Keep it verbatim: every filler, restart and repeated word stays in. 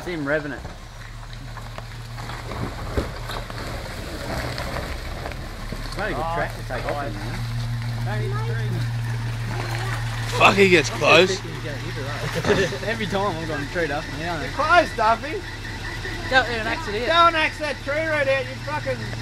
It's him revving it. It's not a good Oh, track to take off in, man. Don't hit the tree. Fuck, he gets close. Every time I'm going to tree up. Yeah, You're close, Duffy. don't even axe it here. Don't axe that tree right out, you fucking...